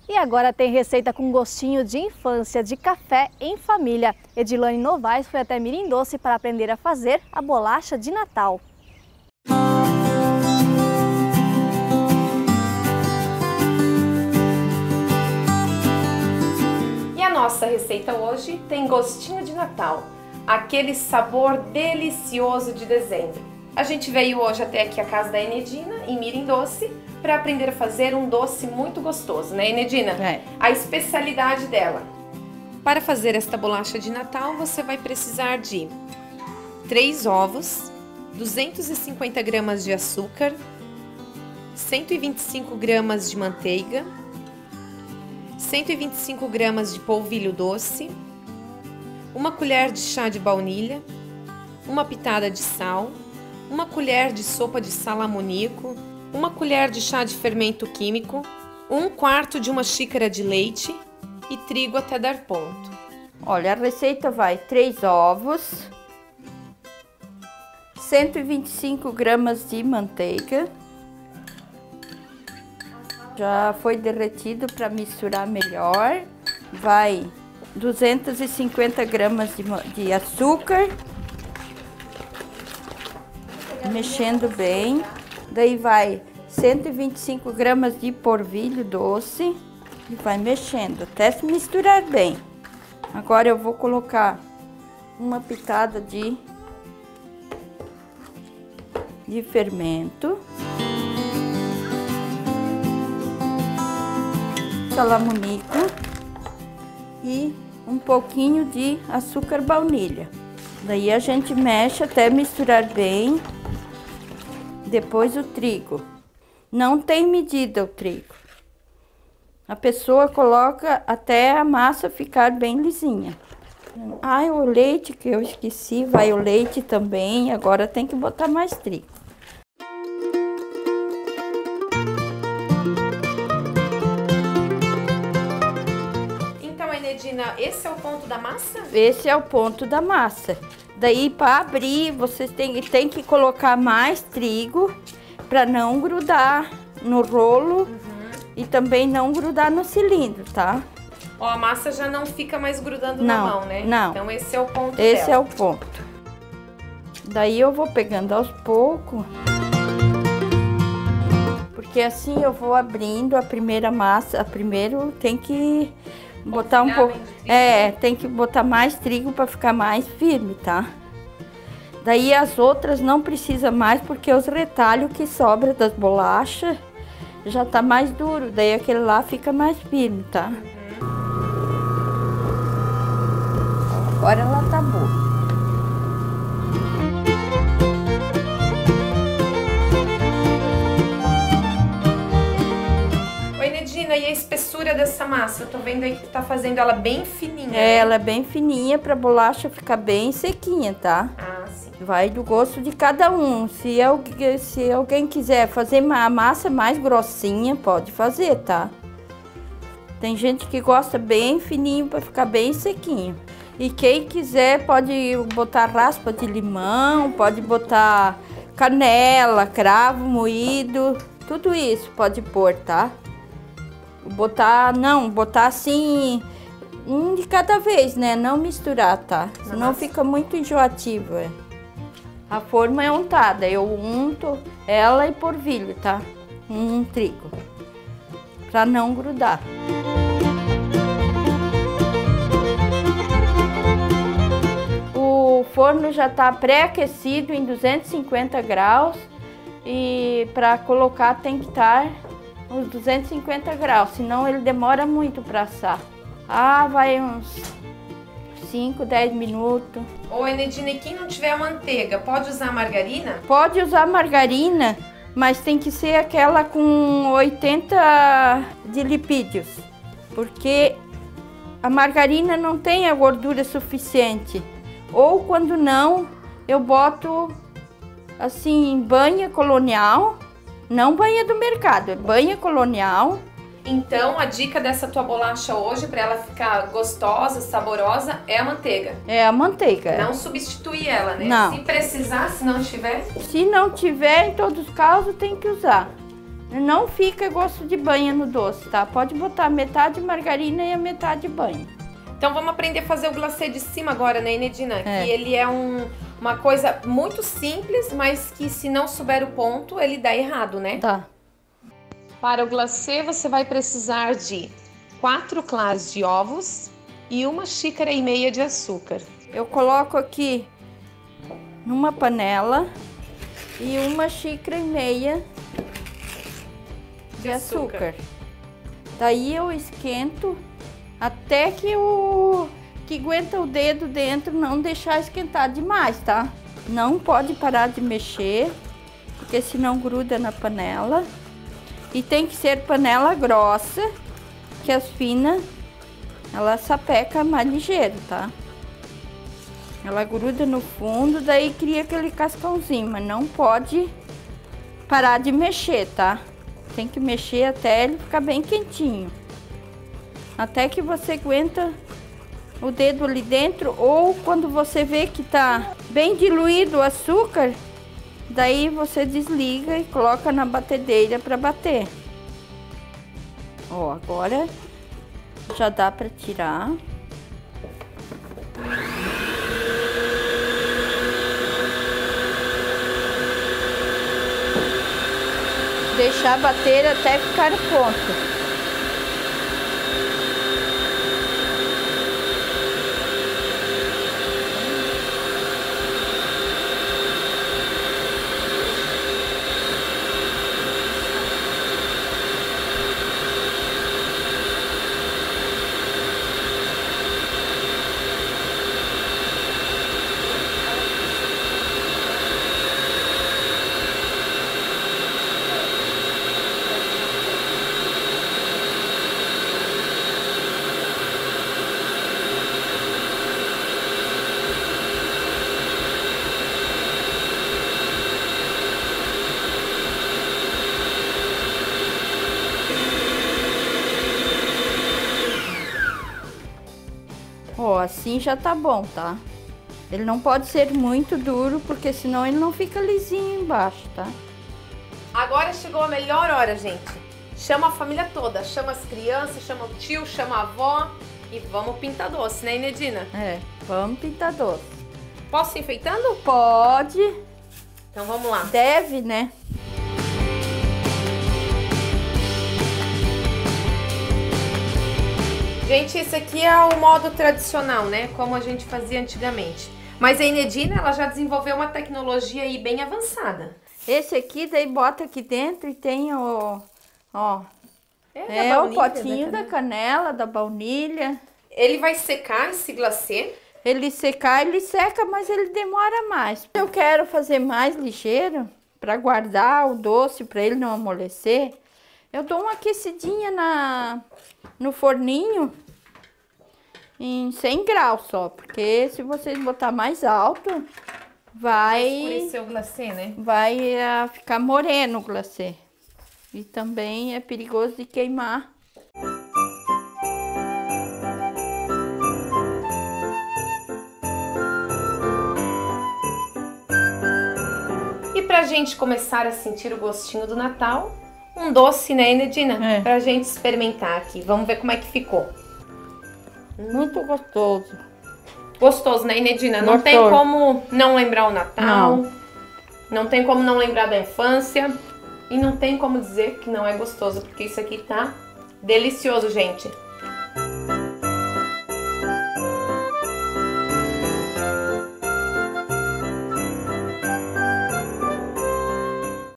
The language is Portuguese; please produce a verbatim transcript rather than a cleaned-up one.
E agora tem receita com gostinho de infância, de café em família. Edilane Novaes foi até Mirim Doce para aprender a fazer a bolacha de Natal. E a nossa receita hoje tem gostinho de Natal, aquele sabor delicioso de dezembro. A gente veio hoje até aqui a casa da Enedina, em Mirim Doce, para aprender a fazer um doce muito gostoso, né, Enedina? É. A especialidade dela. Para fazer esta bolacha de Natal, você vai precisar de três ovos, duzentos e cinquenta gramas de açúcar, cento e vinte e cinco gramas de manteiga, cento e vinte e cinco gramas de polvilho doce, uma colher de chá de baunilha, uma pitada de sal, uma colher de sopa de sal amoníaco, uma colher de chá de fermento químico, um quarto de uma xícara de leite e trigo até dar ponto. Olha, a receita vai três ovos, cento e vinte e cinco gramas de manteiga. Já foi derretido para misturar melhor. Vai duzentos e cinquenta gramas de, de açúcar. Mexendo bem. Daí vai cento e vinte e cinco gramas de polvilho doce e vai mexendo até se misturar bem. Agora eu vou colocar uma pitada de, de fermento, sal amoníaco e um pouquinho de açúcar baunilha. Daí a gente mexe até misturar bem. Depois o trigo. Não tem medida o trigo. A pessoa coloca até a massa ficar bem lisinha. Ah, o leite que eu esqueci, vai o leite também. Agora tem que botar mais trigo. Então, Enedina, esse é o ponto da massa? Esse é o ponto da massa. Daí, para abrir, vocês têm, têm que colocar mais trigo para não grudar no rolo uhum. e também não grudar no cilindro, tá? Ó, a massa já não fica mais grudando não, na mão, né? Não. Então, esse é o ponto Esse dela. é o ponto. Daí, eu vou pegando aos poucos. Porque assim eu vou abrindo a primeira massa. A primeiro tem que... botar um pouco, é, tem que botar mais trigo para ficar mais firme, tá? Daí as outras não precisa mais porque os retalhos que sobra das bolachas já tá mais duro, daí aquele lá fica mais firme, tá? Uhum. Agora ela tá boa. E a espessura dessa massa? Eu tô vendo aí que tá fazendo ela bem fininha. É, né? Ela é bem fininha pra bolacha ficar bem sequinha, tá? Ah, sim. Vai do gosto de cada um. Se, alguém, se alguém quiser fazer a massa mais grossinha, pode fazer, tá? Tem gente que gosta bem fininho pra ficar bem sequinho. E quem quiser pode botar raspa de limão, pode botar canela, cravo moído, tudo isso pode pôr, tá? Botar, não, botar assim, um de cada vez, né? Não misturar, tá? Senão Nossa. Fica muito enjoativo, é. A forma é untada, eu unto ela e polvilho, tá? Um trigo, pra não grudar. O forno já tá pré-aquecido em duzentos e cinquenta graus e para colocar tem que estar uns duzentos e cinquenta graus, senão ele demora muito para assar. Ah, vai uns cinco, dez minutos. Ô, Enedina, e quem não tiver a manteiga, pode usar margarina? Pode usar margarina, mas tem que ser aquela com oitenta de lipídios, porque a margarina não tem a gordura suficiente. Ou quando não, eu boto assim, banha colonial. Não banha do mercado, é banha colonial. Então, a dica dessa tua bolacha hoje, para ela ficar gostosa, saborosa, é a manteiga. É a manteiga. Não substituir ela, né? Não. Se precisar, se não tiver... Se não tiver, em todos os casos, tem que usar. Não fica gosto de banha no doce, tá? Pode botar metade margarina e a metade banha. Então vamos aprender a fazer o glacê de cima agora, né, Enedina? É. Que ele é um, uma coisa muito simples, mas que se não souber o ponto, ele dá errado, né? Tá. Para o glacê, você vai precisar de quatro claras de ovos e uma xícara e meia de açúcar. Eu coloco aqui numa panela e uma xícara e meia de, de açúcar. açúcar. Daí eu esquento até que o que aguenta o dedo dentro não deixar esquentar demais, tá? Não pode parar de mexer, porque senão gruda na panela. E tem que ser panela grossa, que as finas, ela sapeca mais ligeiro, tá? Ela gruda no fundo, daí cria aquele cascãozinho, mas não pode parar de mexer, tá? Tem que mexer até ele ficar bem quentinho. Até que você aguenta o dedo ali dentro, ou quando você vê que tá bem diluído o açúcar, daí você desliga e coloca na batedeira para bater. Ó, agora já dá para tirar. Deixar bater até ficar no ponto. Ó, assim já tá bom, tá? Ele não pode ser muito duro, porque senão ele não fica lisinho embaixo, tá? Agora chegou a melhor hora, gente. Chama a família toda, chama as crianças, chama o tio, chama a avó e vamos pintar doce, né, Enedina? É, vamos pintar doce. Posso ir enfeitando? Pode. Então vamos lá. Deve, né? Gente, esse aqui é o modo tradicional, né? Como a gente fazia antigamente. Mas a Enedina, ela já desenvolveu uma tecnologia aí bem avançada. Esse aqui, daí bota aqui dentro e tem o... Ó, é, é o potinho da canela. da canela, da baunilha. Ele vai secar esse glacê? Ele secar, ele seca, mas ele demora mais. Eu quero fazer mais ligeiro, para guardar o doce, para ele não amolecer. Eu dou uma aquecidinha na, no forninho em cem graus só, porque se vocês botar mais alto, vai... Vai escurecer o glacê, né? Vai uh, ficar moreno o glacê. E também é perigoso de queimar. E pra gente começar a sentir o gostinho do Natal, um doce, né, Enedina? É. Pra gente experimentar aqui. Vamos ver como é que ficou. Muito gostoso. Gostoso, né, Enedina? Não Gostoso. tem como não lembrar o Natal. Não. Não tem como não lembrar da infância. E não tem como dizer que não é gostoso, porque isso aqui tá delicioso, gente.